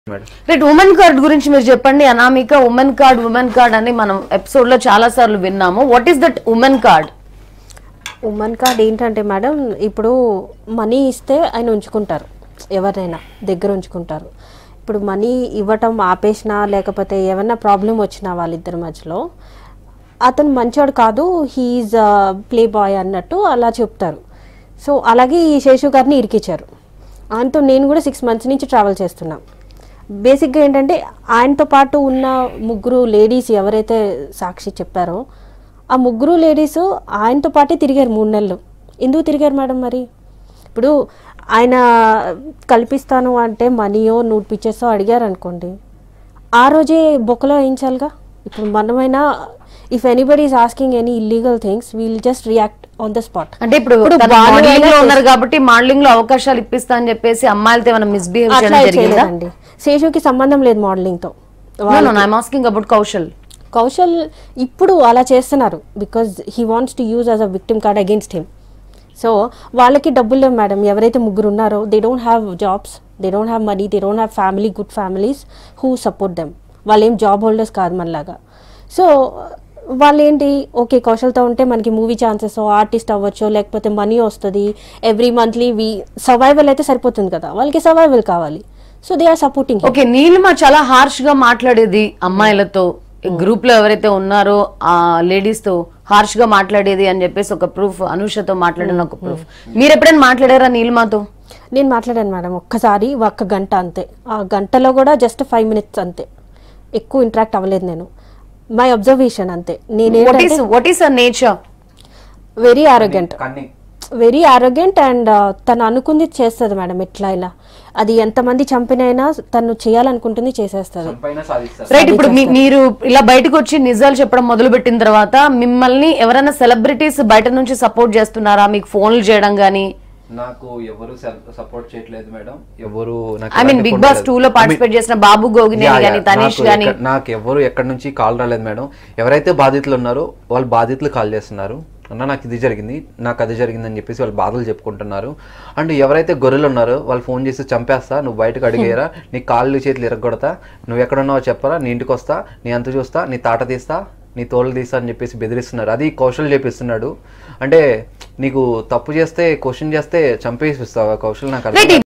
Right, women card గురించి మీరు చెప్పండి. అనామిక, ఉమెన్ కార్డ్ అని మనం ఎపిసోడ్ లో చాలా సార్లు విన్నాము. What is that women card? Women card ఏంటంటే మేడం, ఇప్పుడు మనీ ఇస్తే ఆయన ఉంచుకుంటారు, ఎవరైనా దగ్గర ఉంచుకుంటారు. ఇప్పుడు మనీ ఇవ్వటం ఆపేసినా లేకపోతే ఏమన్నా ప్రాబ్లం వచ్చినా వాళ్ళిద్దరి మధ్యలో అతను మంచోడు కాదు, హీఈస్ ప్లే బాయ్ అన్నట్టు అలా చెప్తారు. సో అలాగే ఈ శేషు గారిని ఇరికిచ్చారు. ఆయనతో నేను కూడా 6 months నుంచి ట్రావెల్ చేస్తున్నాను. బేసిక్గా ఏంటంటే ఆయనతో పాటు ఉన్న ముగ్గురు లేడీస్ ఎవరైతే సాక్షి చెప్పారో ఆ ముగ్గురు లేడీస్ ఆయనతో పాటే తిరిగారు 3 నెలలు. ఎందుకు తిరిగారు మేడం? మరి ఇప్పుడు ఆయన కల్పిస్తాను అంటే మనీయో నూట్ పిక్చర్సో అడిగారు అనుకోండి, ఆ రోజే బొక్కలో వేయించాలిగా. ఇప్పుడు మనమైనా if anybody is asking any illegal things will just react on the spot. అంటే ఇప్పుడు మోడలింగ్ లో ఉన్నారు కాబట్టి మోడలింగ్ లో అవకాశాలు ఇప్పిస్తా అని చెప్పేసి అమ్మాయిలతో ఏమైనా మిస్బిహేవ్ చేయడం జరిగిందండి? శేషుకి సంబంధం లేదు మోడలింగ్ తో. ఐఎమ్ ఆస్కింగ్ అబౌట్ కౌశల్ ఇప్పుడు అలా చేస్తున్నారు because he wants to use as a victim card against him. So వాళ్ళకి డబ్బులు లేవు మేడం. ఎవరైతే ముగ్గురు ఉన్నారో they don't have jobs, they don't have money, they don't have family, good families who support them. వాళ్ళు ఏం జాబ్ హోల్డర్స్ కాదు మనలాగా. సో వాళ్ళు ఏంటి, ఓకే కౌశల్తో ఉంటే మనకి మూవీ ఛాన్సెస్, ఆర్టిస్ట్ అవ్వచ్చు, లేకపోతే మనీ వస్తుంది, ఎవ్రీ మంత్లీ సర్వైవల్ అయితే సరిపోతుంది కదా, వాళ్ళకి సర్వైవల్ కావాలి. So they are supporting. Okay, Neelima చాలా హార్ష్ గా మాట్లాడేది అమ్మాయిలతో, గ్రూప్ లో ఎవరైతే ఉన్నారో ఆ లేడీస్ తో హార్ష్ గా మాట్లాడేది అని చెప్పేసి ఒక ప్రూఫ్, అనుషతో మాట్లాడిన ఒక ప్రూఫ్. మీరు ఎప్పుడైనా మాట్లాడారా నీలిమతో? నేను మాట్లాడాను మేడం, ఒక్కసారి 1 గంట అంతే. ఆ గంటలో కూడా జస్ట్ 5 minutes అంతే, ఎక్కువ ఇంటరాక్ట్ అవ్వలేదు నేను. మై అబ్జర్వేషన్ అంతే. What is her nature? Very arrogant and తను అనుకుంది చేస్తుంది మేడం. ఎట్లా అయినా అది ఎంతమంది చంపినైనా తను చేయాలనుకుంటుంది, చేసేస్తుంది. రైట్, ఇప్పుడు మీరు ఇలా బయటకు వచ్చి నిజాలు చెప్పడం మొదలు పెట్టిన తర్వాత మిమ్మల్ని ఎవరైనా సెలబ్రిటీస్ బయట నుంచి సపోర్ట్ చేస్తున్నారా? మీకు ఫోన్లు చేయడం గానీ? నాకు ఎవరు సపోర్ట్ చేయట్లేదు మేడం. ఎవరు ఐ మీన్ బిగ్ బాస్ 2 లో పార్టిసిపేట్ చేసిన బాబు గోగినేని గాని, తనీష్ గాని నాకు ఎవరు ఎక్కడి నుంచి కాల్ రాలేదు మేడం. ఎవరైతే బాధితులు ఉన్నారో వాళ్ళు బాధితులు కాల్ చేస్తున్నారు, అన్న నాకు ఇది జరిగింది, నాకు అది జరిగిందని చెప్పేసి వాళ్ళు బాధలు చెప్పుకుంటున్నారు. అండ్ ఎవరైతే గొర్రెలు ఉన్నారో వాళ్ళు ఫోన్ చేసి చంపేస్తా, నువ్వు బయటకు అడిగేరా, నీ కాళ్ళు చేతులు ఇరగొడతా, నువ్వు ఎక్కడున్నావో చెప్పరా, నీ ఇంటికి వస్తా, నీ అంత చూస్తా, నీ తాట తీస్తా, నీ తోలు తీస్తా అని చెప్పేసి బెదిరిస్తున్నారు. అది కౌశల్ చేపిస్తున్నాడు. అంటే నీకు తప్పు చేస్తే, క్వశ్చన్ చేస్తే చంపేసిస్తావా కౌశల్? నాకు